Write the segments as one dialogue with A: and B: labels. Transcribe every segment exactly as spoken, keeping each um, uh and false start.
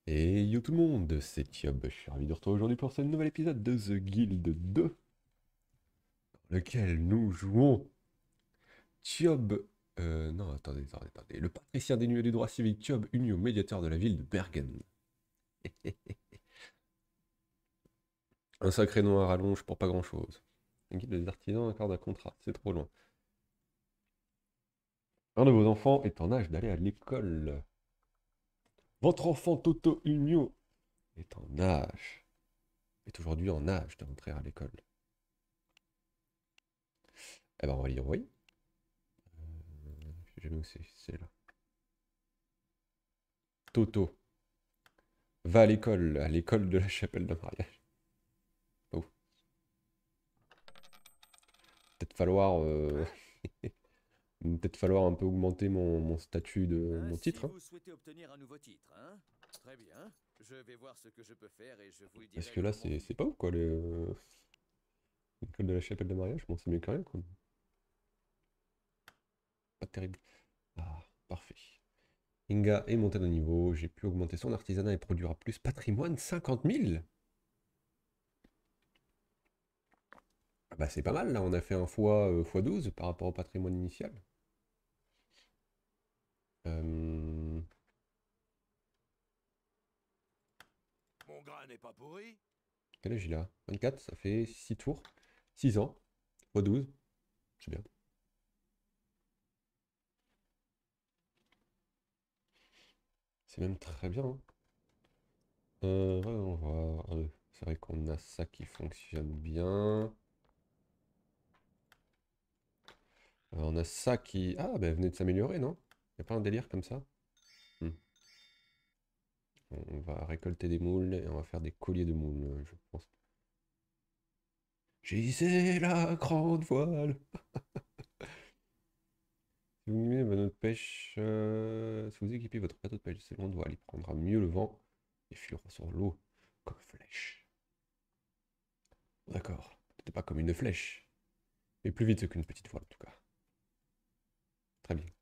A: Et yo tout le monde, c'est Tiob, je suis ravi de retrouver aujourd'hui pour ce nouvel épisode de The Guild deux, dans lequel nous jouons Tiob... Euh, non, attendez, attendez, attendez. Le patricien dénué du droit civique Tiob Unio, médiateur de la ville de Bergen. Un sacré nom à rallonge pour pas grand-chose. Un guide des artisans accorde un contrat, c'est trop loin. Un de vos enfants est en âge d'aller à l'école. Votre enfant Toto Unio est en âge, est aujourd'hui en âge de rentrer à l'école. Eh ben on va l'y envoyer. Je sais jamais où c'est, c'est là. Toto. Va à l'école, à l'école de la chapelle de mariage. Oh. Peut-être falloir, euh, peut-être falloir un peu augmenter mon, mon statut de mon
B: Ainsi,
A: titre, hein.
B: vous souhaitez obtenir un nouveau titre, hein? Très bien. Je vais voir ce que je peux faire et je vous
A: Parce
B: dirai
A: que là,
B: comment.
A: c'est c'est pas ouf, quoi, les, euh, l'école de la chapelle de mariage. Bon, c'est mieux que rien, quoi. Pas terrible. Ah, parfait. Inga est monté de niveau. J'ai pu augmenter son artisanat et produira plus. Patrimoine, cinquante mille. Ah bah, c'est pas mal, là. On a fait un fois, euh, fois douze par rapport au patrimoine initial. Euh,
B: Mon grain n'est pas pourri.
A: Quel âge il a? vingt-quatre, ça fait six tours. six ans. Fois douze. C'est bien. C'est même très bien, hein. Euh, voyons voir. Euh, C'est vrai qu'on a ça qui fonctionne bien. Euh, on a ça qui... Ah, ben venez de s'améliorer, non? Y a pas un délire comme ça? Hmm. On va récolter des moules et on va faire des colliers de moules, euh, je pense. J'ai la grande voile. Si vous mimez votre pêche, euh, si vous équipez votre bateau de pêche, c'est long de voile, il prendra mieux le vent et filera sur l'eau comme flèche. D'accord, c'était pas comme une flèche, mais plus vite qu'une petite voile en tout cas. Très bien.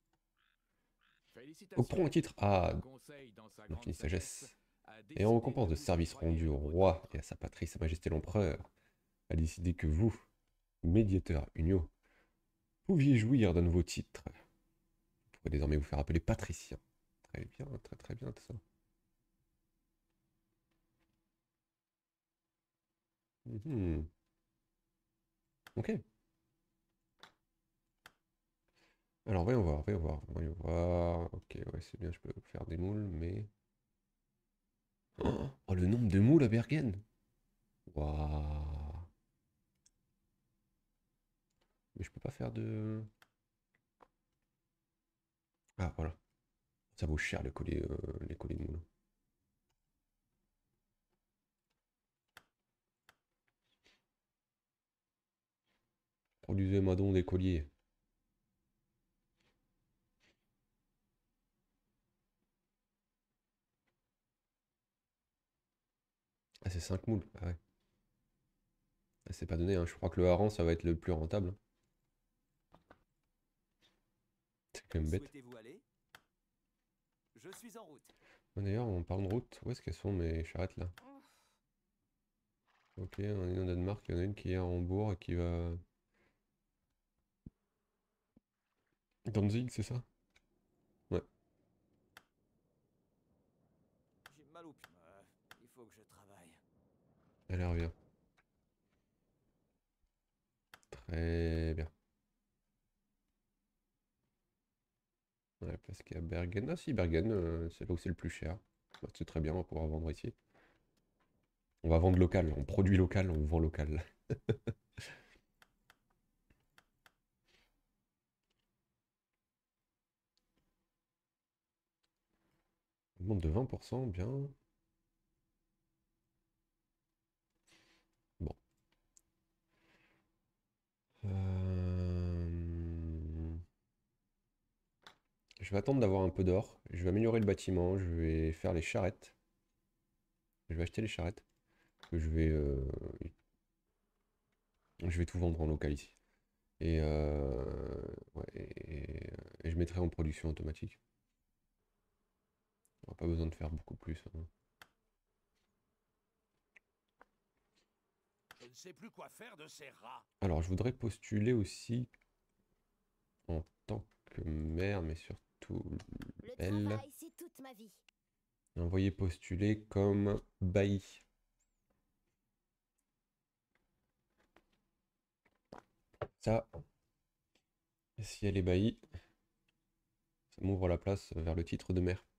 A: Octroi un
B: Félicitations.
A: titre
B: Le
A: à
B: Conseil, dans sa grande
A: l'infinie
B: sagesse,
A: sagesse.
B: a
A: Et en
B: décidé
A: récompense
B: de
A: de
B: vous
A: service
B: octroyer
A: rendu
B: un
A: au
B: nouveau
A: roi
B: titre.
A: et à sa patrie, sa majesté l'empereur, a décidé que vous, médiateur Unio, pouviez jouir d'un nouveau titre. Vous pourrez désormais vous faire appeler patricien. Très bien, très très bien tout ça. Mhm. Ok. Alors voyons voir, voyons voir, voyons voir. Ok, ouais, c'est bien, je peux faire des moules, mais... Oh, oh, le nombre de moules à Bergen! Waouh! Mais je peux pas faire de... Ah, voilà. Ça vaut cher les colliers, euh, les colliers de moules. Produisez-moi donc des colliers. Ah, c'est cinq moules. Ah ouais. Ah, c'est pas donné, hein. Je crois que le hareng, ça va être le plus rentable, hein. C'est quand
B: Où
A: même bête.
B: souhaitez-vous aller? Je suis en route.
A: Ah, d'ailleurs, en parlant de route, où est-ce qu'elles sont mes charrettes là? Ok, on est en Danemark, il y en a une qui est à Hambourg et qui va... Danzig, c'est ça? Ouais,
B: J'ai mal au pied. Euh, il faut que je travaille.
A: elle revient. Très bien. Ouais, parce qu'il y a Bergen. Ah si, Bergen, euh, c'est là où c'est le plus cher. Bah, c'est très bien, on va pouvoir vendre ici. On va vendre local, on produit local, on vend local. On monte de vingt pour cent, bien. Bon. Euh, Je vais attendre d'avoir un peu d'or. Je vais améliorer le bâtiment, je vais faire les charrettes. Je vais acheter les charrettes. Que je vais, euh, je vais tout vendre en local ici. Et, euh, ouais, et, et je mettrai en production automatique. pas besoin de faire beaucoup plus, hein.
C: Je ne sais plus quoi faire de ces rats.
A: Alors, je voudrais postuler aussi en tant que maire, mais surtout
D: Le
A: elle.
D: travail, c'est toute ma vie.
A: Envoyer postuler comme bailli. Ça, si elle est baillie, ça m'ouvre la place vers le titre de maire.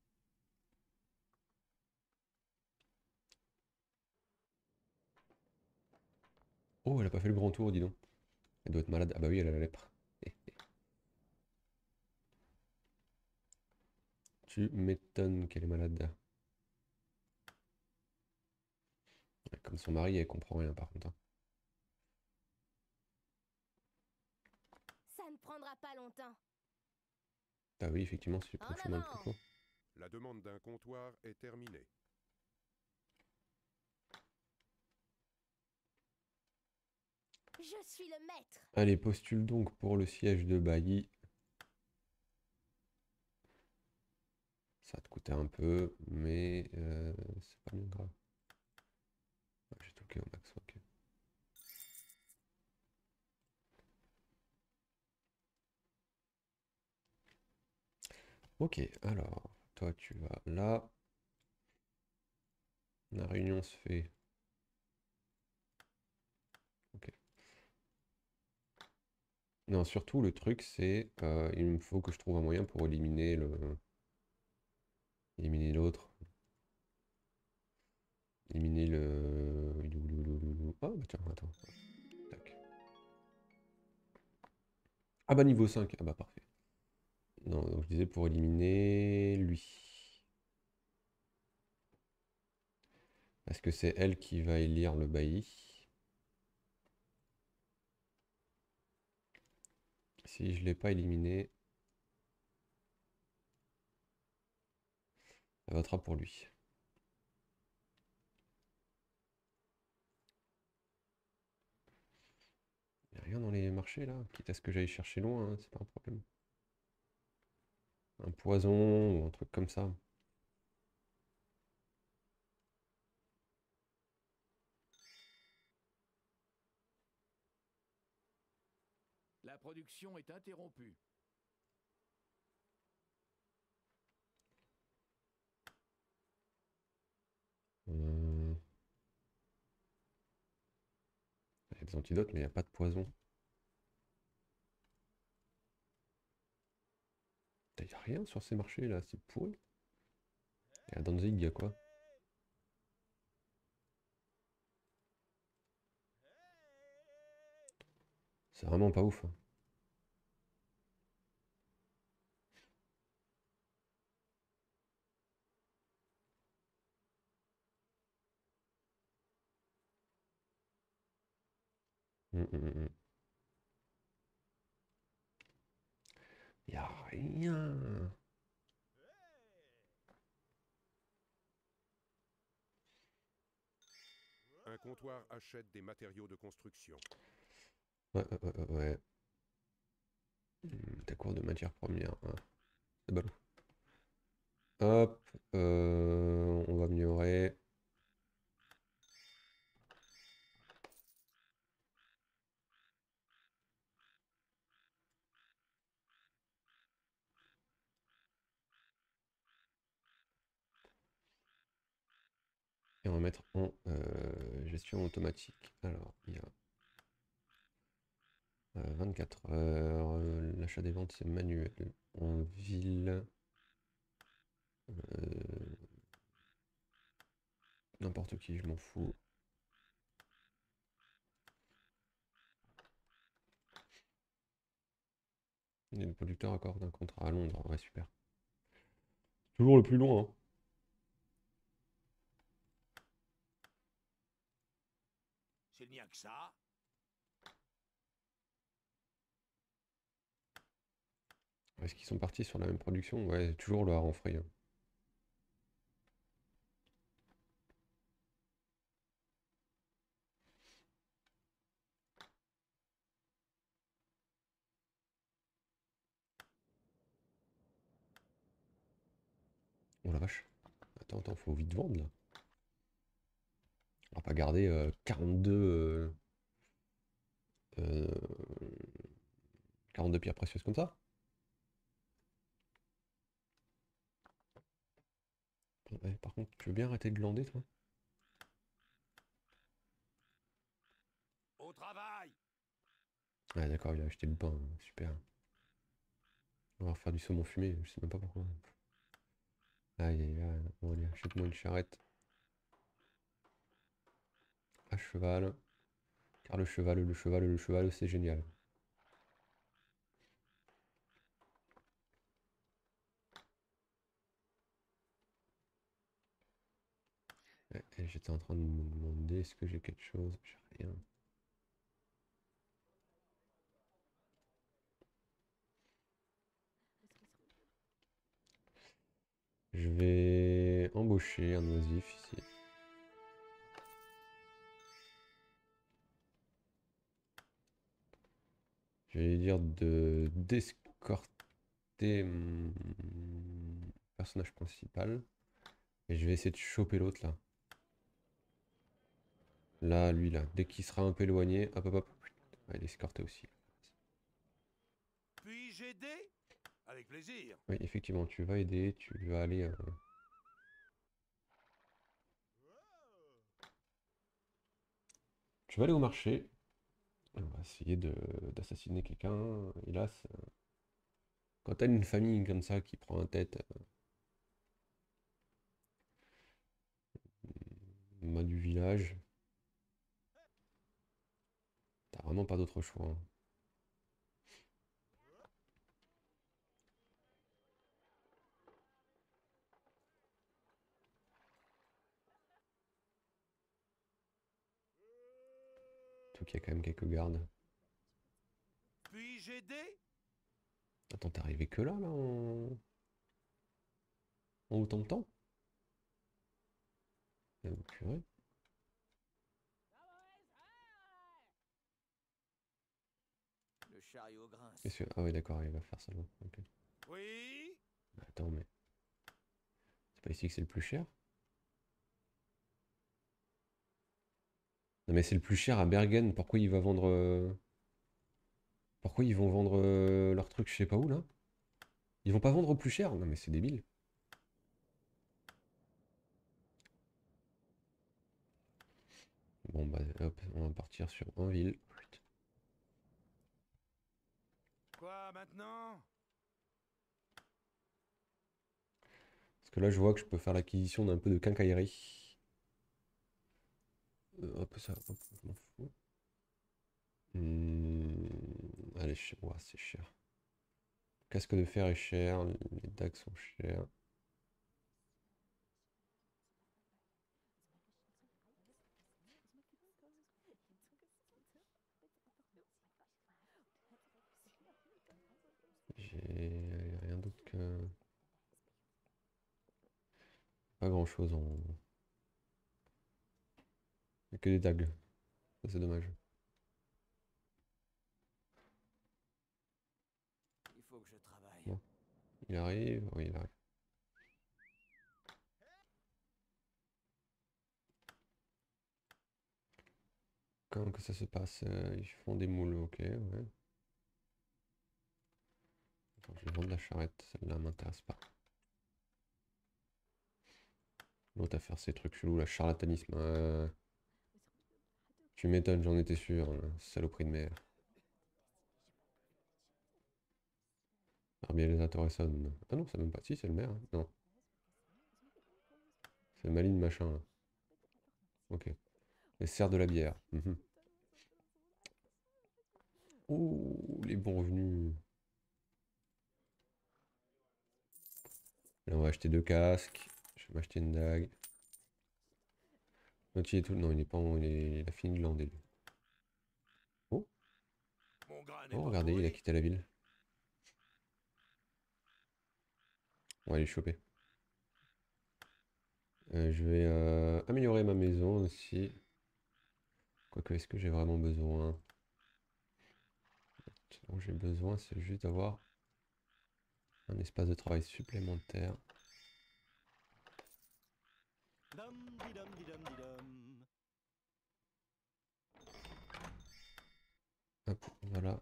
A: Oh, elle a pas fait le grand tour, dis donc. Elle doit être malade. Ah bah oui, elle a la lèpre. Tu m'étonnes qu'elle est malade. Comme son mari, elle comprend rien par contre, hein.
D: Ça ne prendra pas longtemps.
A: Ah oui, effectivement, si tu
D: En
A: prends le chemin le plus
D: avant.
A: court.
E: La demande d'un comptoir est terminée.
D: Je suis le maître.
A: Allez, postule donc pour le siège de bailli. Ça va te coûter un peu, mais euh, c'est pas bien grave. Ah, j'ai toqué au max, ok. Ok, alors, toi tu vas là. La réunion se fait. Ok. Non, surtout le truc c'est, euh, il me faut que je trouve un moyen pour éliminer le, éliminer l'autre, éliminer le. il est où, le- le- le- le- Ah bah tiens, attends. Tac. Ah bah niveau cinq, ah bah parfait. Non, donc je disais pour éliminer lui. Parce que c'est elle qui va élire le bailli. Si je ne l'ai pas éliminé, elle votera pour lui. Il n'y a rien dans les marchés là, quitte à ce que j'aille chercher loin, hein, c'est pas un problème. Un poison ou un truc comme ça.
C: La production est interrompue.
A: Euh, Il y a des antidotes, mais il n'y a pas de poison. Il n'y a rien sur ces marchés là, c'est pourri. Et à Danzig, il y a quoi? C'est vraiment pas ouf, hein. Hum, hum, hum, hum. Il n'y a rien.
E: Un comptoir achète des matériaux de construction.
A: Ouais, ouais, ouais, ouais, ouais. Hum, T'as cours de matières premières, hein. C'est ballot. Hop, euh, on va améliorer. Et on va mettre en euh, gestion automatique. Alors, il y a euh, vingt-quatre heures. euh, L'achat des ventes, c'est manuel. En ville. euh, N'importe qui, je m'en fous. Et le producteur accorde un contrat à Londres. Ouais, super. Toujours le plus long, hein.
C: S'il n'y a que ça,
A: Est-ce qu'ils sont partis sur la même production? Ouais, toujours le hareng frais, hein. Oh la vache. attends, attends, faut vite vendre là. On va pas garder euh, quarante-deux, euh, euh, quarante-deux pierres précieuses comme ça. Ouais, par contre, tu veux bien arrêter de glander, toi?
C: Au travail.
A: Ah d'accord, il a acheté le pain, super. On va refaire du saumon fumé, je sais même pas pourquoi. Aïe aïe aïe, bon allez, achète-moi une charrette. À cheval. Car le cheval, le cheval, le cheval, c'est génial. Ouais, et j'étais en train de me demander est-ce que j'ai quelque chose. J'ai rien. Je vais embaucher un oisif ici. Je vais lui dire de d'escorter mon personnage principal. Et je vais essayer de choper l'autre là. Là, lui là. Dès qu'il sera un peu éloigné, hop hop hop. On va l'escorter aussi.
C: Puis-je aider? Avec plaisir.
A: Oui, effectivement, tu vas aider, tu vas aller. euh, Tu vas aller au marché. On va essayer de d'assassiner quelqu'un. Hélas, euh, quand t'as une famille comme ça qui prend la tête, euh, moi du village, t'as vraiment pas d'autre choix, hein. Surtout qu'il y a quand même quelques gardes.
C: Puis-je aider?
A: Attends, t'es arrivé que là, là, en, en autant de temps? Euh, purée.
B: Le chariot grince.
A: Qu'est-ce que... Ah oui, d'accord, il va faire ça. Bon, ok.
C: Oui.
A: Attends, mais c'est pas ici que c'est le plus cher? Non, mais c'est le plus cher à Bergen. Pourquoi il va vendre... euh, Pourquoi ils vont vendre euh, leurs trucs je sais pas où, là? Ils vont pas vendre au plus cher? Non, mais c'est débile. Bon, bah, hop, on va partir sur Anville. Putain.
C: Quoi maintenant?
A: Parce que là, je vois que je peux faire l'acquisition d'un peu de quincaillerie. Euh, hop, ça, hop, je m'en fous. Hmm, allez, chez moi, c'est cher. Casque de fer est cher, les dagues sont chères. J'ai rien d'autre que... Pas grand chose en... Il y a que des dagues. Ça, c'est dommage.
B: Il faut que je travaille.
A: Bon. Il arrive, oui, il arrive. Comment que ça se passe? Euh, Ils font des moules, ok, ouais. Attends, je vais vendre la charrette, celle-là m'intéresse pas. L'autre à faire ces trucs chelous, la charlatanisme. euh, Tu m'étonnes, j'en étais sûr, hein, saloperie de mer. Arbieleza Torreson. Ah non, c'est même pas. Si, c'est le maire, hein. Non. C'est Maline machin, là. Ok. Les serres de la bière. Mhm. Ouh, les bons revenus. Là, on va acheter deux casques. Je vais m'acheter une dague. L'autre, il est tout... Non, il est pas... en- Il, est- il a fini de lander, lui. Oh,
C: Mon grain n'est
A: oh,
C: pas
A: regardez, il a
C: pourri.
A: quitté la ville. On va aller le choper. Euh, je vais euh, améliorer ma maison aussi. Quoique, est-ce que j'ai vraiment besoin? Ce dont j'ai besoin, c'est juste d'avoir un espace de travail supplémentaire.
F: Didum, didum, didum, didum.
A: Hop, voilà.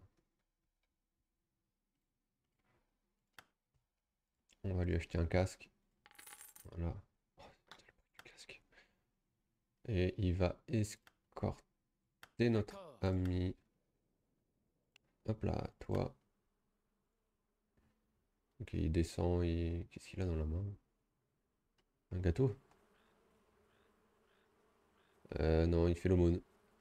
A: On va lui acheter un casque. Voilà. Oh, putain, le prix du casque. Et il va escorter notre
F: D'accord.
A: ami. Hop là, toi. Ok, il descend, il... Qu'est-ce qu'il a dans la main? Un gâteau? Euh, non, il fait l'aumône.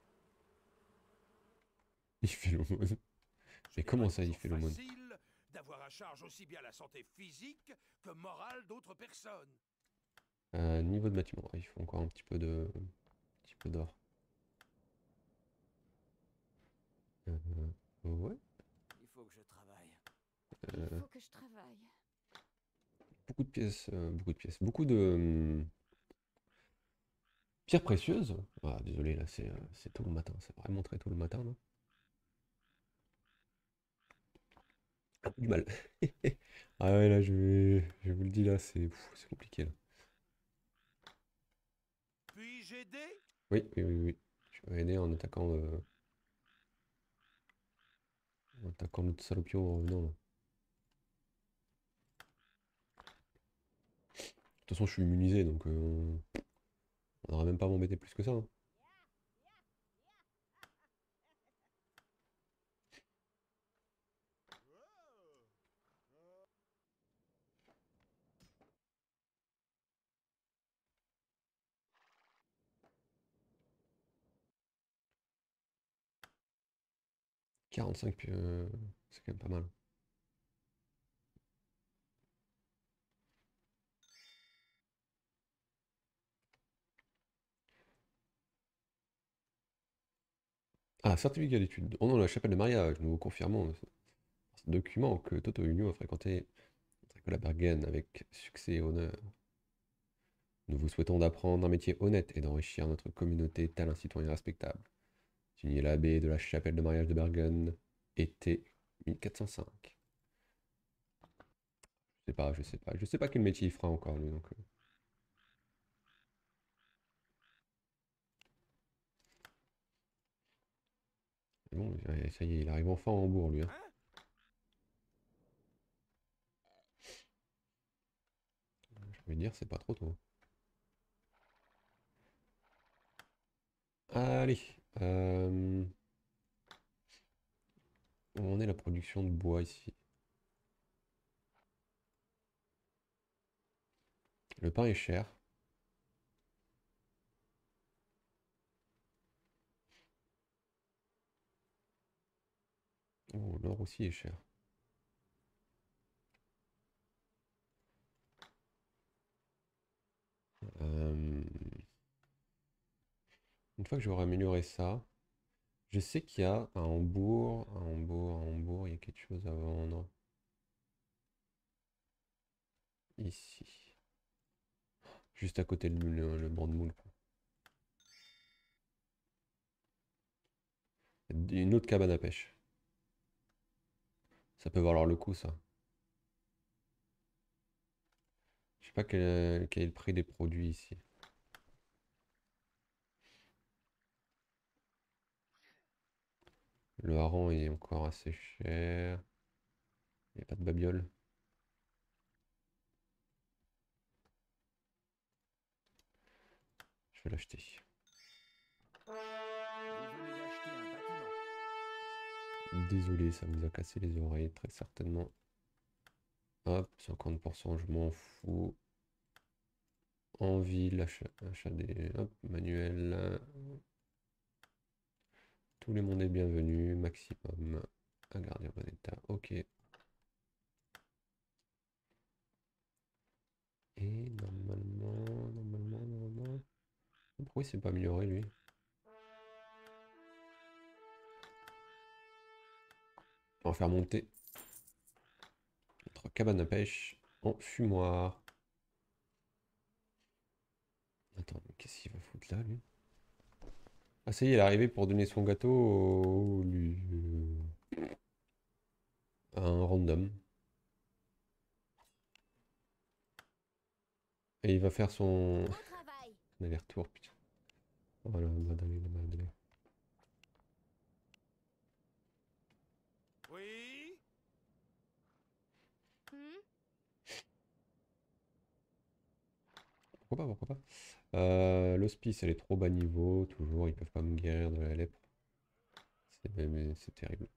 A: Il fait l'aumône.
C: Ce
A: Mais
C: n'est
A: comment
C: pas
A: ça, il
C: toujours
A: fait l'aumône?
C: facile d'avoir à charge aussi bien la santé physique que morale d'autres personnes.
A: Euh, niveau de bâtiment, il faut encore un petit peu de... un petit peu d'or. Euh, ouais.
B: Il faut que je travaille.
A: euh,
D: Il faut que je travaille.
A: beaucoup de pièces, euh, beaucoup de pièces. Beaucoup de... hum, pierres précieuses. Ah, désolé, là, c'est euh, c'est tôt le matin. C'est vraiment très tôt le matin, là. Un peu du mal. Ah ouais, là, je vais... Je vous le dis, là, c'est pff, c'est compliqué, là.
C: Puis-je aider?
A: Oui, oui, oui, oui. Je vais aider en attaquant... euh, en attaquant l'autre salopio en revenant, là. De toute façon, je suis immunisé, donc... euh, on n'aura même pas à m'embêter plus que ça, hein. quarante-cinq, euh, c'est quand même pas mal. Ah, certificat d'études. Oh non, la chapelle de mariage. Nous vous confirmons ce document que Toto Unio a fréquenté la Bergen avec succès et honneur. Nous vous souhaitons d'apprendre un métier honnête et d'enrichir notre communauté tel un citoyen respectable. Signé l'abbé de la chapelle de mariage de Bergen, été mille quatre cent cinq. Je sais pas, je sais pas. Je sais pas quel métier il fera encore, lui, donc... euh. Bon, ouais, ça y est, il arrive enfin en Hambourg, lui, hein.
C: Hein?
A: J'ai envie de dire, c'est pas trop tôt. Allez. euh, Où en est la production de bois ici? Le pain est cher. Oh, l'or aussi est cher. Euh, Une fois que j'aurai amélioré ça, je sais qu'il y a à Hambourg, à Hambourg, à Hambourg, il y a quelque chose à vendre. Ici. Juste à côté de le, le banc de moule, quoi. Une autre cabane à pêche. Ça peut valoir le coup, ça. Je sais pas quel, quel est le prix des produits ici. Le hareng est encore assez cher. Il n'y a pas de babiole. Je vais l'acheter.
B: Vous venez d'acheter un bâtiment.
A: Désolé, ça vous a cassé les oreilles, très certainement. Hop, cinquante pour cent, je m'en fous. En ville, achat, achat des... Hop, manuel. euh, Tout le monde est bienvenu, maximum. À garder en bon état, ok. Et normalement, normalement, normalement... Pourquoi il s'est pas amélioré, lui? On va faire monter notre cabane à pêche en fumoir. Attends, mais qu'est-ce qu'il va foutre là, lui? Ah, ça y est, il est arrivé pour donner son gâteau au- lui, euh, à un random. Et il va faire son...
D: Bon travail.
A: Un aller-retour, putain. Oh la madame, la madame.
C: Oui.
D: Hmm?
A: Pourquoi pas, pourquoi pas. Euh, L'hospice, elle est trop bas niveau, toujours, ils peuvent pas me guérir de la lèpre. C'est mais c'est terrible.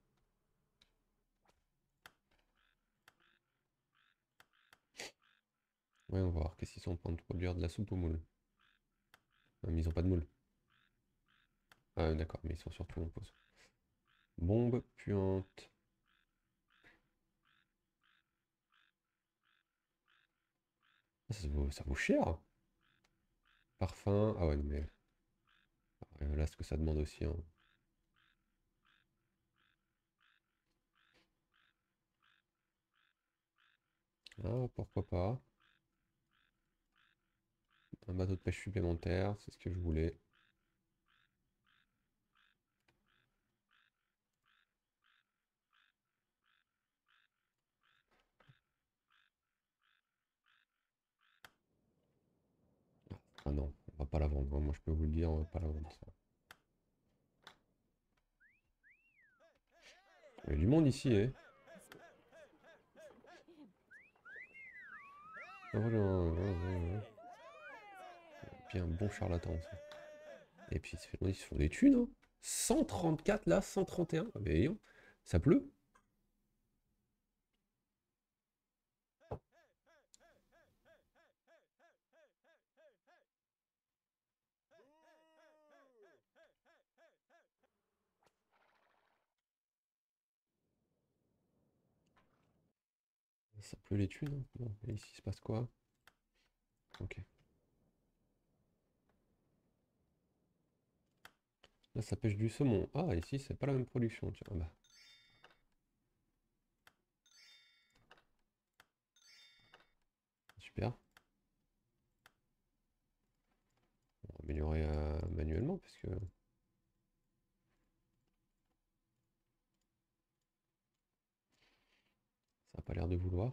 A: Ouais, on va voir qu'est-ce qu'ils sont en train de produire de la soupe aux moules. Ah, mais ils ont pas de moules. Ah, d'accord, mais ils sont surtout en pause. Bombe puante. Ah, ça vaut, ça vaut cher. Parfum. Ah ouais, non, mais euh, là, ce que ça demande aussi, hein. Ah, pourquoi pas. Un bateau de pêche supplémentaire, c'est ce que je voulais. Ah non, on va pas la vendre, hein. Moi, je peux vous le dire, on va pas la vendre, ça. Il y a du monde ici, hein. Ah, voilà, ouais, ouais, ouais. Et puis un bon charlatan aussi. Et puis, ça fait longtemps qu'ils se font des thunes, hein. cent trente-quatre là, cent trente et un. Ah, mais voyons, ça pleut. Ça pleut les thunes, hein. Bon, et ici, il se passe quoi? Ok. Là, ça pêche du saumon. Ah, ici, c'est pas la même production. Tiens, ah bah. Super. On va améliorer euh, manuellement, parce que ça n'a pas l'air de vouloir.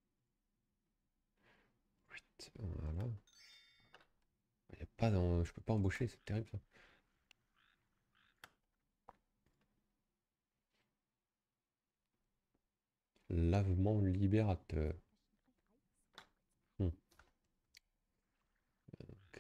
A: Huit, voilà. Il y a pas dans... Je peux pas embaucher, c'est terrible ça. Lavement libérateur. Hmm. Ok.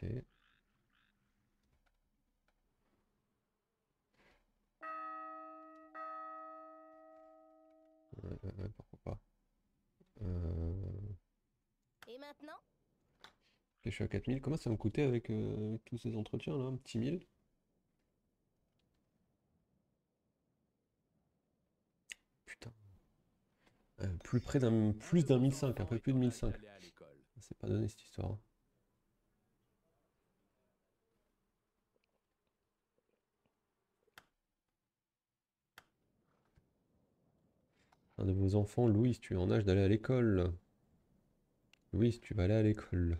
A: Ouais, ouais, ouais, pourquoi pas. Euh...
D: Et maintenant?
A: Ok, je suis à quatre mille. Comment ça va me coûter avec, euh, avec tous ces entretiens là? Un petit mille? Putain. Euh, plus près d'un plus d'un mille cinq, un peu plus de mille cinq. C'est pas donné cette histoire, hein. Un de vos enfants, Louis, tu es en âge d'aller à l'école. Louis, tu vas aller à l'école.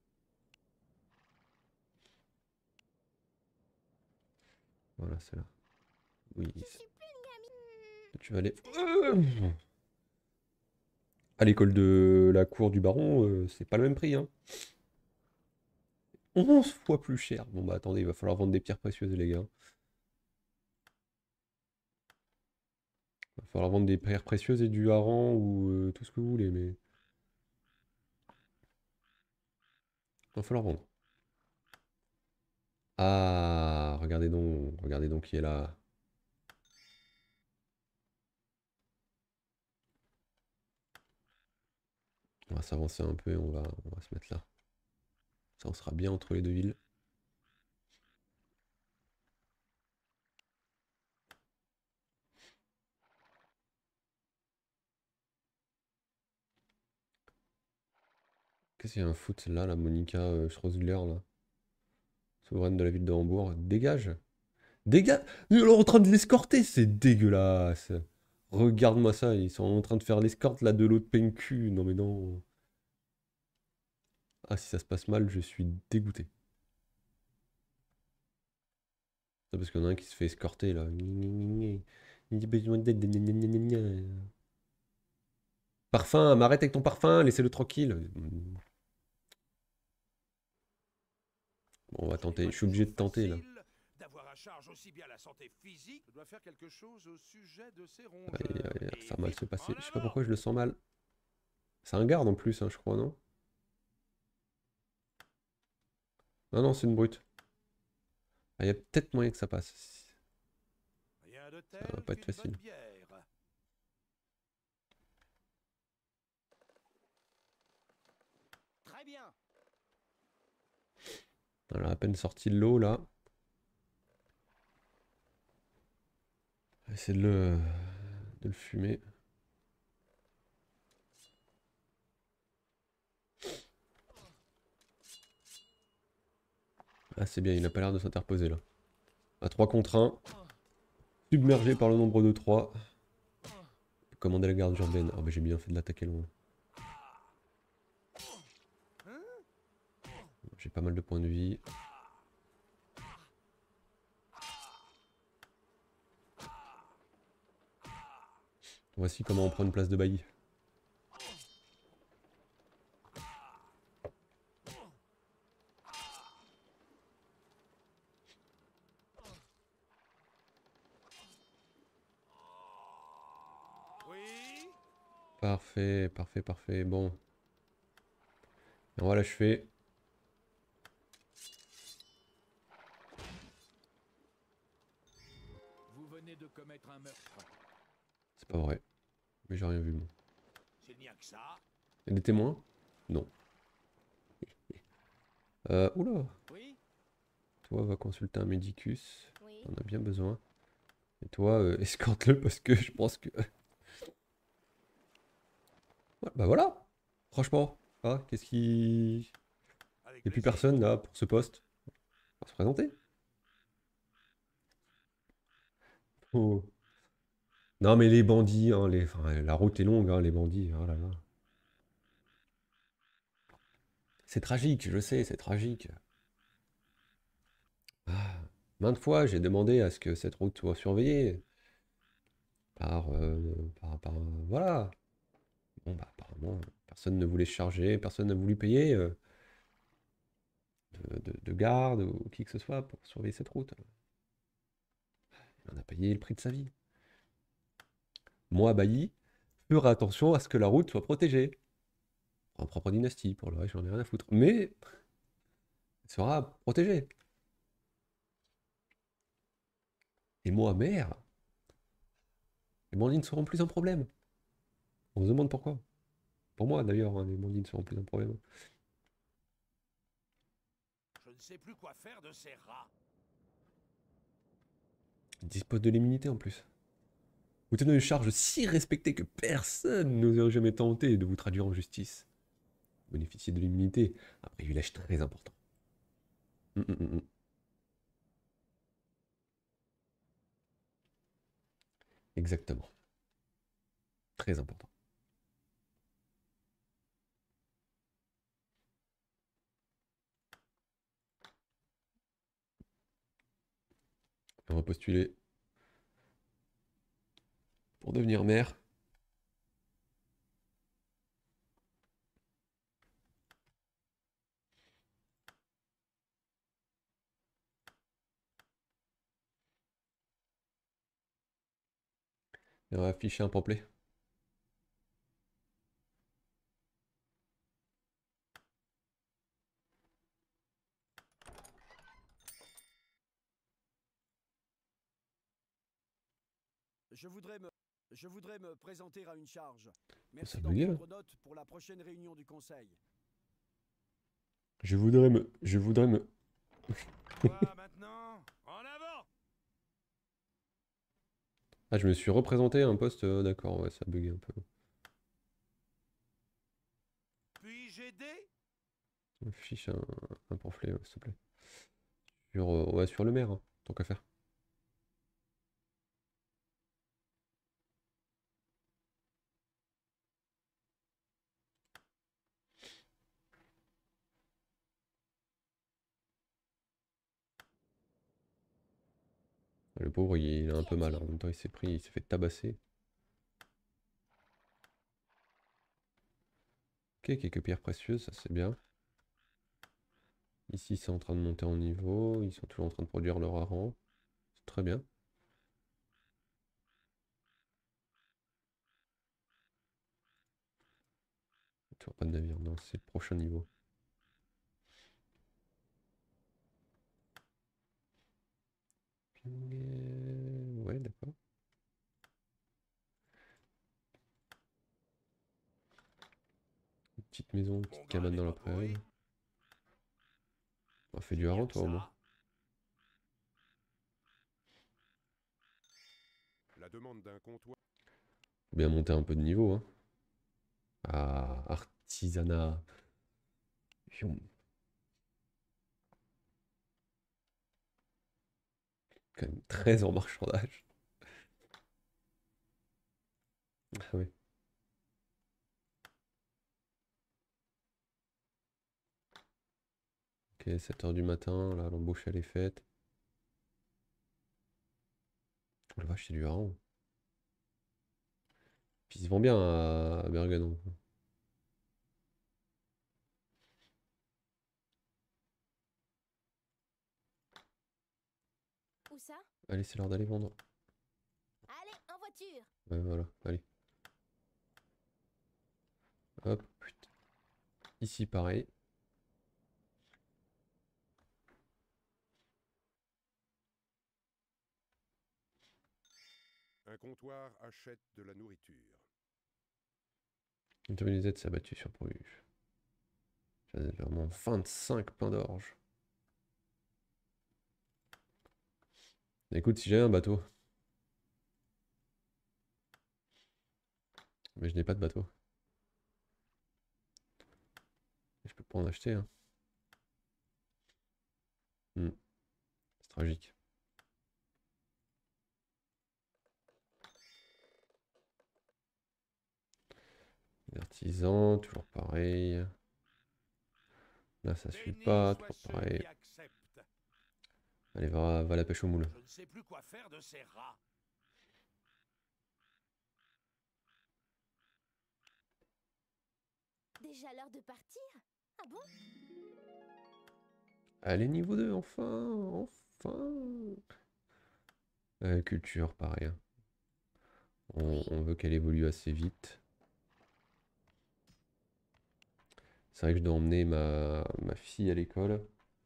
A: Voilà, c'est là. Oui.
D: Je suis plus une gamine.
A: Tu vas aller à l'école de la cour du baron, euh, c'est pas le même prix, hein. onze fois plus cher. Bon bah attendez, il va falloir vendre des pierres précieuses, les gars. Il va falloir vendre des pierres précieuses et du hareng ou euh, tout ce que vous voulez, mais... Il va falloir vendre. Ah, regardez donc, regardez donc qui est là. On va s'avancer un peu et on va, on va se mettre là. Ça, on sera bien entre les deux villes. Qu'est-ce qu'il y a un foot là, la Monica euh, Schrösler, là? Souveraine de la ville de Hambourg. Dégage! Dégage! Ils sont en train de l'escorter, c'est dégueulasse! Regarde-moi ça, ils sont en train de faire l'escorte là de l'autre P N Q. Non mais non. Ah, si ça se passe mal, je suis dégoûté. C'est parce qu'il y en a un qui se fait escorter là. Il a besoin d'aide. Parfum, m'arrête avec ton parfum, laissez-le tranquille. Bon, On va
C: Ce n'est
A: tenter.
C: pas
A: Je suis obligé de
C: toujours
A: tenter là.
C: facile d'avoir à charge aussi bien la santé physique.
E: Je dois faire quelque chose au sujet de ces
A: Aïe,
E: rongeurs.
A: aïe, aïe,
C: Et
A: ça va mal
C: vite,
A: se passer.
C: en
A: Je sais pas
C: avant.
A: pourquoi je le sens mal. C'est un garde en plus, hein, je crois, non? Non, non, c'est une brute. Ah, il y a peut-être moyen que ça passe.
C: Rien de
A: Ça va
C: tel
A: pas être
C: qu'une
A: facile.
C: bonne bière.
F: Très bien.
A: On a à peine sorti de l'eau là. On va essayer de le, de le fumer. Ah, c'est bien, il n'a pas l'air de s'interposer là. À trois contre un. Submergé par le nombre de trois. Commander la garde urbaine. Ah, bah j'ai bien fait de l'attaquer loin. J'ai pas mal de points de vie. Voici comment on prend une place de bailli.
C: Oui.
A: Parfait, parfait, parfait. Bon. Et on va l'achever.
B: Vous venez de commettre un meurtre.
A: C'est pas vrai. Mais j'ai rien vu, moi.
C: S'il n'y a que ça.
A: Il y a des témoins? Non. Euh, oula.
F: Oui.
A: Toi, va consulter un médicus.
D: Oui.
A: On a bien besoin. Et toi, euh, escorte-le parce que je pense que... Ouais, bah voilà. Franchement. Ah, qu'est-ce qui...
C: Avec
A: Il n'y a plus
C: plaisir.
A: personne là pour ce poste. On va se présenter. Oh. Non mais les bandits, hein, les... enfin, la route est longue, hein, les bandits. Oh là là. C'est tragique, je sais, c'est tragique. Ah, maintes fois, j'ai demandé à ce que cette route soit surveillée par, euh, par, par- voilà. Bon, bah, apparemment, personne ne voulait se charger, personne n'a voulu payer euh, de, de- de garde ou qui que ce soit pour surveiller cette route. Il en a payé le prix de sa vie. Moi, Bailly, ferai attention à ce que la route soit protégée. En propre dynastie, pour le reste, j'en ai rien à foutre. Mais elle sera protégée. Et moi, maire, les bandits ne seront plus un problème. On se demande pourquoi. Pour moi, d'ailleurs, hein, les bandits ne seront plus un problème.
C: Je ne sais plus quoi faire de ces rats.
A: Ils disposent de l'immunité en plus. Vous tenez une charge si respectée que personne n'oserait jamais tenter de vous traduire en justice. Vous bénéficiez de l'immunité, un privilège très important. Hum, hum, hum, hum. Exactement. Très important. On va postuler pour devenir maire. Et on va afficher un pamphlet.
F: Je voudrais me, je voudrais me présenter à une charge.
A: Ça
F: Merci
A: veut
F: d'en
A: dire
F: prendre note pour la prochaine réunion du conseil.
A: Je voudrais me... Je voudrais me...
C: Quoi maintenant? En avant.
A: Ah, je me suis représenté à un poste... euh, D'accord, ouais, ça a bugué un peu.
C: Puis-je aider?
A: Affiche un, un pamphlet, ouais, s'il te plaît. Sur, euh, ouais, sur le maire, hein, tant qu'à faire. Le pauvre, il, il a un peu mal, hein. En même temps, il s'est pris, il s'est fait tabasser. Ok, quelques pierres précieuses, ça c'est bien. Ici, c'est en train de monter en niveau. Ils sont toujours en train de produire leur hareng. C'est très bien. Toujours pas de navire. Non, c'est le prochain niveau. Euh, Ouais, d'accord. Une petite maison, une
C: Mon
A: petite
C: grain
A: cabane
C: n'est
A: dans la
C: pas pourri.
A: prairie. On fait
C: C'est
A: du
C: bien
A: hareng,
C: que
A: toi, au moins.
C: ça.
E: La demande d'un comptoir.
A: Faut bien monter un peu de niveau, hein. Ah, artisanat. Fium. Quand même treize en marchandage. Ah oui. Ok, sept heures du matin, là, l'embauche, elle est faite. Oh la vache, c'est du hareng. Puis il se vend bien à à Bergen.
D: Où ça?
A: Allez, c'est l'heure d'aller vendre.
D: Allez, en voiture.
A: Ouais, voilà, allez. Hop, putain. Ici, pareil.
E: Un comptoir achète de la nourriture.
A: Une Z s'est abattue sur Bruges. J'avais vraiment vingt-cinq pains d'orge. Écoute, si j'avais un bateau. Mais je n'ai pas de bateau. Et je peux pas en acheter, hein. Hmm, c'est tragique. Les artisans, toujours pareil. Là, ça suit
C: Béni
A: pas,
C: soient
A: toujours
C: ceux
A: pareil.
C: qui acceptent.
A: Allez, va, va à la pêche au moule.
C: Je ne sais plus quoi faire de ces rats.
D: Déjà l'heure de partir? Ah bon?
A: Allez, niveau deux, enfin, enfin. Euh, culture, pareil, hein. On,
D: Oui.
A: on veut qu'elle évolue assez vite. C'est vrai que je dois emmener ma, ma fille à l'école.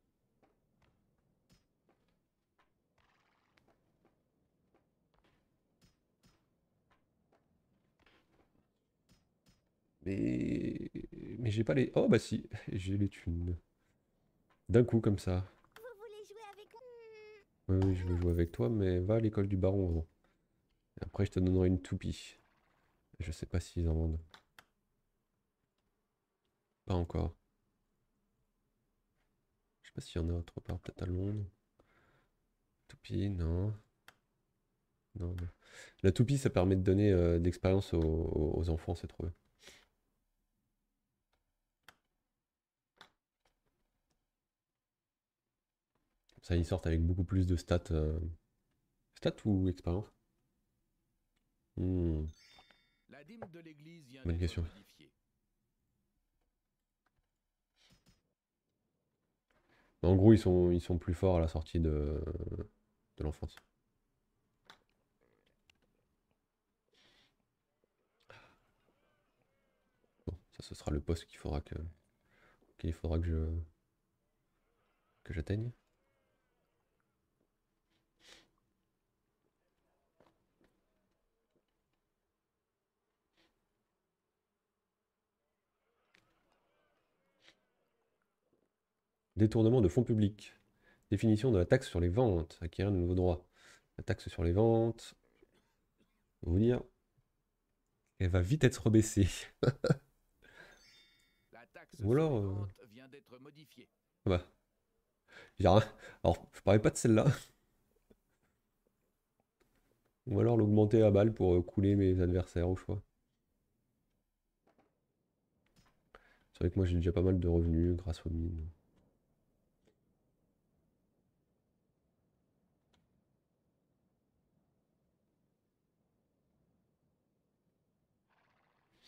A: Mais, mais j'ai pas les... Oh bah si, j'ai les thunes. D'un coup comme ça.
D: Vous voulez jouer avec moi?
A: Oui, oui, je veux jouer avec toi, mais va à l'école du baron avant. Et après, je te donnerai une toupie. Je sais pas s'ils en vendent. Pas encore. Je sais pas s'il y en a autre part, peut-être à Londres. Toupie, non. Non, non. La toupie, ça permet de donner euh, d'expérience aux, aux- aux enfants, c'est trop bien. Comme ça, ils sortent avec beaucoup plus de stats. euh, Stats ou expérience? Hmm,
B: La dîme de l'église vient
A: bonne
B: d'être
A: question.
B: modifiée.
A: En gros, ils sont, ils sont plus forts à la sortie de, de l'enfance. Bon, ça, ce sera le poste qu'il faudra que, qu'il faudra que je, que j'atteigne. Détournement de fonds publics. Définition de la taxe sur les ventes. Acquérir de nouveaux droits. La taxe sur les ventes. Je vais vous dire, elle va vite être rebaissée.
B: La taxe
A: Ou
B: sur
A: alors,
B: les
A: euh,
B: ventes vient d'être modifiée.
A: bah, je dirais- alors, je parlais pas de celle-là. Ou alors l'augmenter à balle pour euh, couler mes adversaires au choix. C'est vrai que moi j'ai déjà pas mal de revenus grâce aux mines.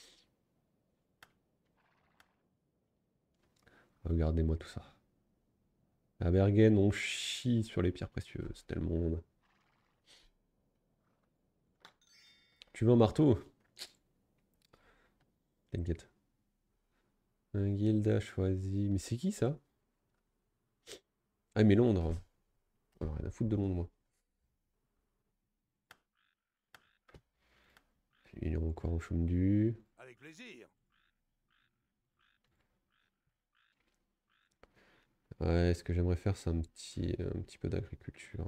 A: Regardez-moi tout ça. À Bergen, on chie sur les pierres précieuses, tellement. Tu veux un marteau? T'inquiète. Un guild a choisi. Mais c'est qui ça? Ah, mais Londres. Ah, rien à foutre de Londres, moi. Il est encore en chaume du.
C: Avec plaisir.
A: Ouais, ce que j'aimerais faire, c'est un petit, un petit peu d'agriculture.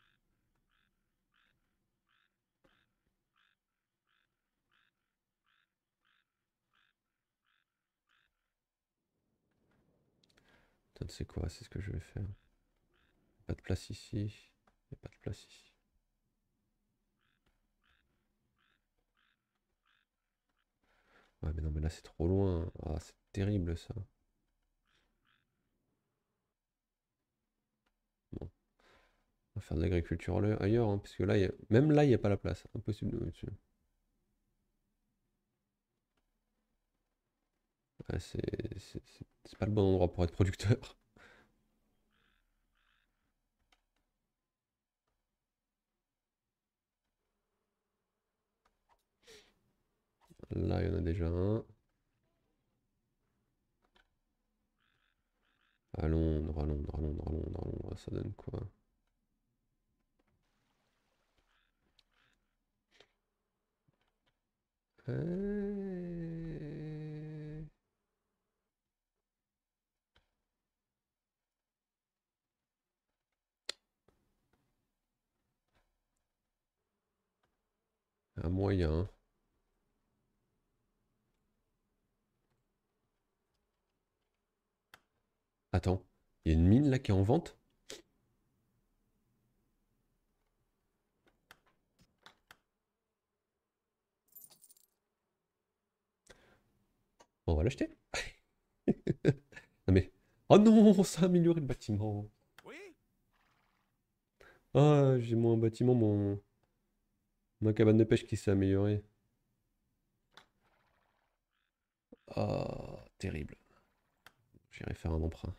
A: Putain, c'est quoi? C'est ce que je vais faire. Pas de place ici. Il n'y a pas de place ici. Ouais, mais non, mais là, c'est trop loin. Ah, c'est terrible, ça. Bon. On va faire de l'agriculture ailleurs, hein, parce que là, y a... même là, il n'y a pas la place. Impossible de dessus. Ouais, c'est c'est- c'est- c'est pas le bon endroit pour être producteur. Là, il y en a déjà un. À Londres, à Londres, à Londres, à Londres, à Londres, ça donne quoi? Euh, Un moyen. Attends, il y a une mine là qui est en vente? On va l'acheter. Non mais... Oh non, ça a amélioré le bâtiment.
C: Oui?
A: Ah, j'ai mon bâtiment, mon... ma cabane de pêche qui s'est améliorée. Ah, terrible. J'irai faire un emprunt.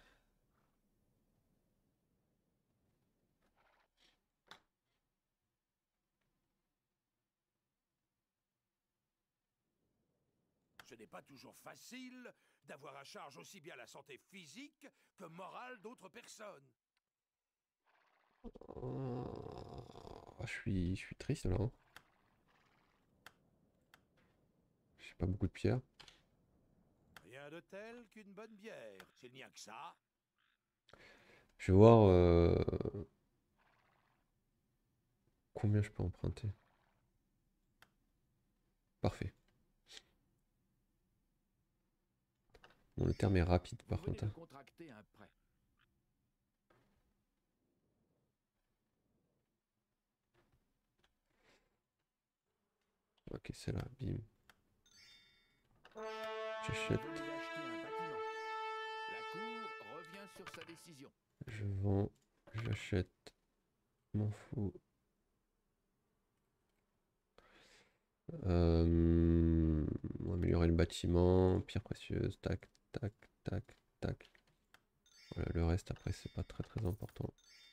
C: Ce n'est pas toujours facile d'avoir à charge aussi bien la santé physique que morale d'autres personnes.
A: Ah, je suis, je suis triste là, hein. J'ai pas beaucoup de pierres.
C: Rien de tel qu'une bonne bière. S'il n'y a que ça.
A: Je vais voir euh, combien je peux emprunter. Parfait. Bon, le terme est rapide
G: Vous
A: par
G: venez
A: contre,
G: de
A: hein.
G: contracter un prêt.
A: Ok, c'est là, bim.
G: Vous
A: J'achète,
G: venez d'acheter un bâtiment. La Cour revient sur sa décision.
A: je vends, j'achète, m'en fous. Euh, on va améliorer le bâtiment, pierre précieuse, tac, tac, tac, tac. Voilà, le reste après c'est pas très très important.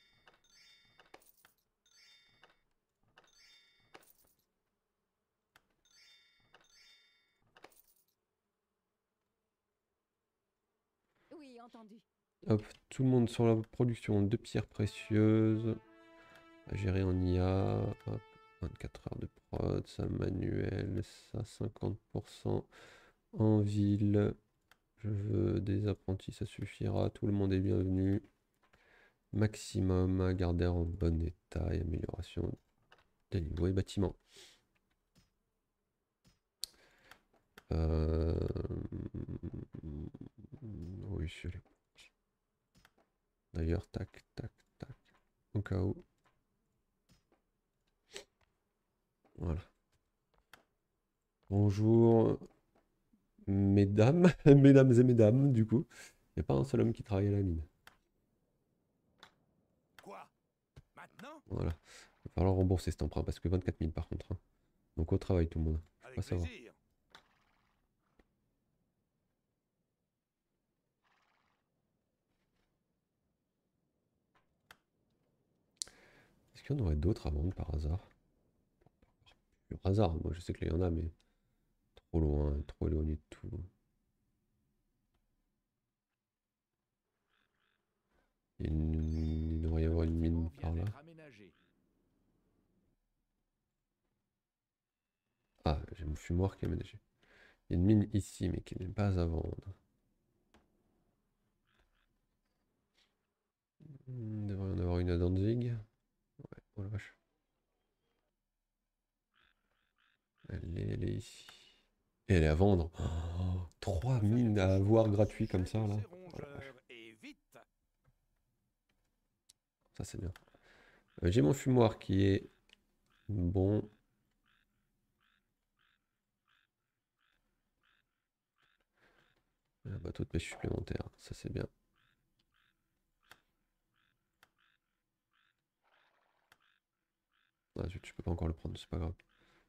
D: Oui, entendu.
A: Hop, tout le monde sur la production de pierres précieuses. À gérer en I A. Hop, vingt-quatre heures de prod, ça manuel, ça cinquante pour cent en ville. Je veux des apprentis, ça suffira. Tout le monde est bienvenu. Maximum à garder en bon état et amélioration des niveaux et bâtiments. Euh... Oui, je l'ai. D'ailleurs, tac, tac, tac. Au cas où. Voilà. Bonjour, mesdames, mesdames et mesdames, du coup. Il n'y a pas un seul homme qui travaille à la mine.
C: Quoi? Maintenant?
A: Voilà. Il va falloir rembourser cet emprunt parce que vingt-quatre mille par contre, hein. Donc au travail tout le monde. Faut
C: Avec
A: pas savoir.
C: plaisir.
A: qu'il y en aurait d'autres à vendre par hasard? Par hasard, moi je sais qu'il y en a, mais trop loin, trop éloigné de tout. Il, y a une- il devrait y avoir une mine
G: Bâtiment
A: par
G: vient
A: là.
G: d'être aménagé.
A: Ah, j'ai mon fumoir qui est aménagé. Il y a une mine ici, mais qui n'est pas à vendre. Il devrait y en avoir une à Danzig. Ouais, oh la vache. Elle est, elle est ici. Et elle est à vendre. Oh, trois
C: Faire
A: mines
C: quelque
A: à
C: chose
A: avoir
C: au
A: gratuit
C: sujet
A: comme ça,
C: de
A: là.
C: ces
A: Oh la vache.
C: rongeurs, et vite.
A: Ça, c'est bien. Euh, j'ai mon fumoir qui est bon. Un bateau de pêche supplémentaire. Ça, c'est bien. Ah, zut, je peux pas encore le prendre, c'est pas grave.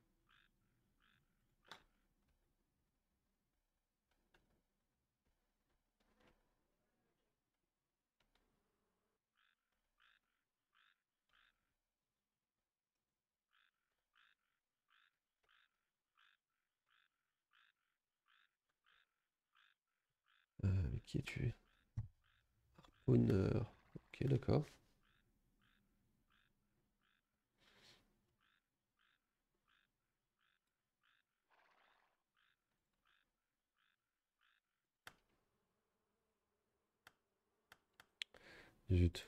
A: Euh, mais qui es-tu? Honneur. Ok, d'accord. Zut.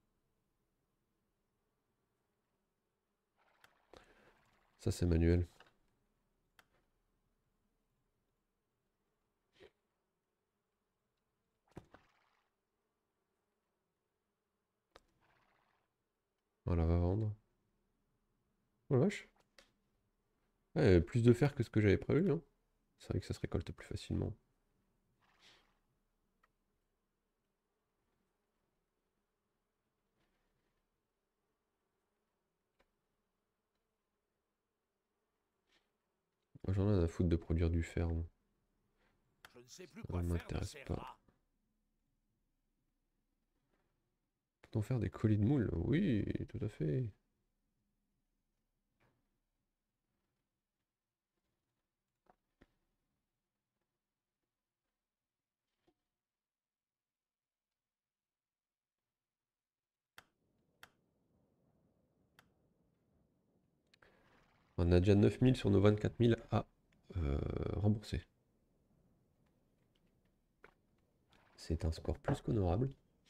A: Ça, c'est manuel. Voilà, va vendre. Oh la vache. Ouais, plus de fer que ce que j'avais prévu, hein. C'est vrai que ça se récolte plus facilement. Moi, j'en ai à foutre de produire du fer, moi.
C: Je ne sais plus
A: Ça
C: quoi
A: ne
C: faire de
A: m'intéresse
C: ces
A: pas.
C: rats.
A: Peut-on faire des colis de moules? Oui, tout à fait. On a déjà neuf mille sur nos vingt-quatre mille à euh, rembourser. C'est un score plus qu'honorable.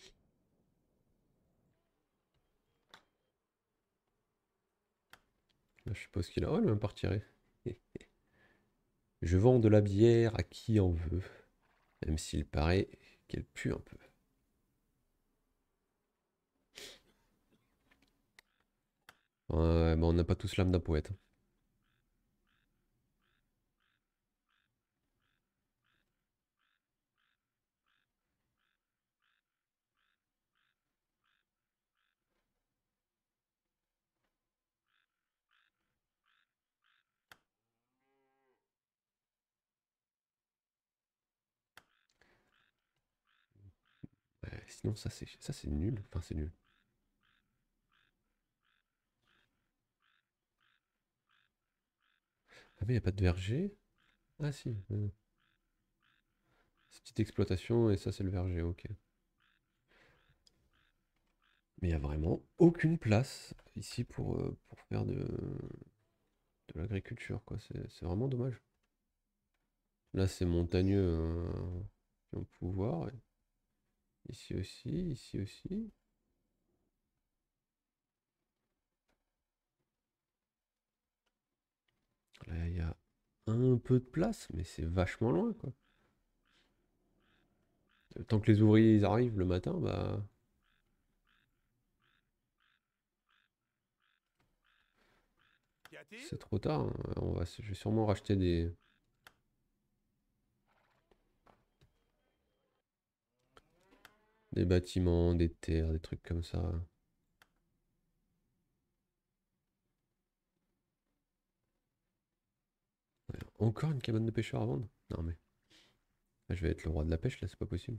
A: Là, je suppose qu'il a... Oh, il m'a même pas retiré. Je vends de la bière à qui en veut. Même s'il paraît qu'elle pue un peu. Ouais, bah on n'a pas tous l'âme d'un poète. Ouais, sinon, ça c'est ça c'est nul. Enfin, c'est nul. Ah, mais il n'y a pas de verger? Ah, si. euh. C'est petite exploitation et ça, c'est le verger, ok. Mais il n'y a vraiment aucune place ici pour, euh, pour faire de, de l'agriculture, quoi. C'est c'est vraiment dommage. Là, c'est montagneux, hein, qui ont pouvoir. Ici aussi, ici aussi. Là, il y a un peu de place, mais c'est vachement loin, quoi. Euh, Tant que les ouvriers ils arrivent le matin, bah,
C: Qu'y a-t-il?
A: c'est trop tard, hein. On va, je vais sûrement racheter des, des bâtiments, des terres, des trucs comme ça. Ouais, encore une cabane de pêcheurs à vendre? Non mais, là, je vais être le roi de la pêche, là, c'est pas possible.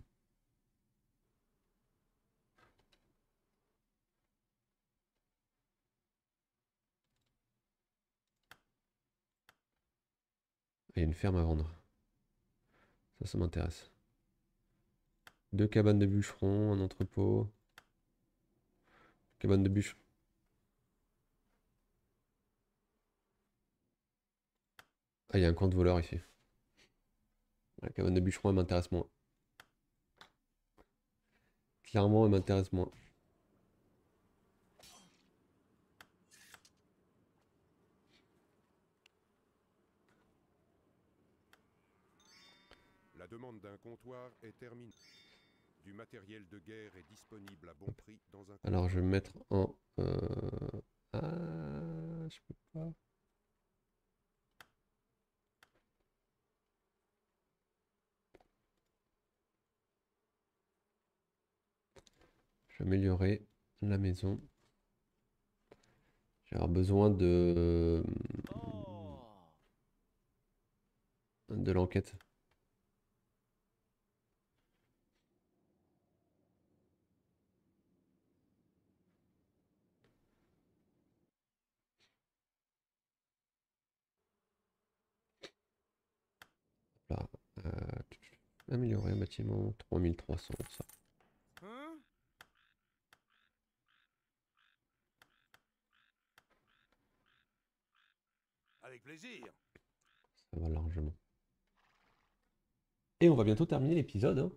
A: Il y a une ferme à vendre. Ça, ça m'intéresse. Deux cabanes de bûcherons, un entrepôt. Cabane de bûcherons. Ah, il y a un camp de voleurs ici. La cabane de bûcherons, elle m'intéresse moins. Clairement, elle m'intéresse moins.
E: La demande d'un comptoir est terminée. Du matériel de guerre est disponible à bon prix dans un...
A: Alors, je vais me mettre en... Euh... Ah, je peux pas... Je vais améliorer la maison. J'ai avoir besoin de... de l'enquête. Là. Euh... Améliorer un bâtiment, trois mille trois cents, ça.
C: Hein? Avec plaisir.
A: Ça va largement. Et on va bientôt terminer l'épisode. Hein.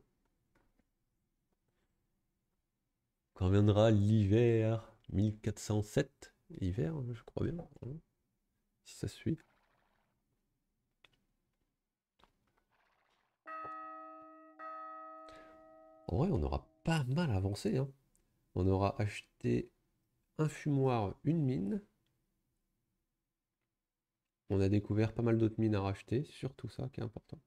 A: Quand viendra l'hiver mille quatre cent sept. Hiver, je crois bien. Hein, si ça suit. En vrai, on aura pas mal avancé. Hein. On aura acheté un fumoir, une mine. On a découvert pas mal d'autres mines à racheter. Surtout ça qui est important.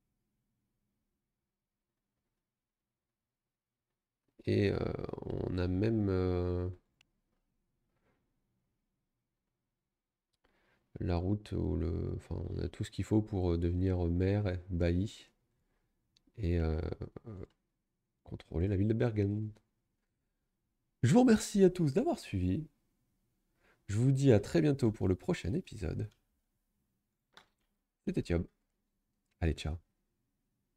A: Et euh, on a même euh, la route ou le, enfin, on a tout ce qu'il faut pour devenir maire, bailli et euh, euh, contrôler la ville de Bergen. Je vous remercie à tous d'avoir suivi. Je vous dis à très bientôt pour le prochain épisode. C'était Thiob. Allez, ciao.